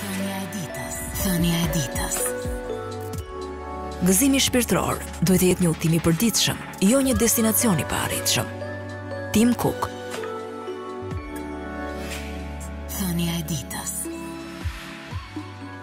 Thënia e ditës. Thënia e ditës. Gëzimi shpirtëror duhet të jetë një udhtim i përditshëm, jo një destinacion i paarritshëm. Tim Cook. Thënia e ditës.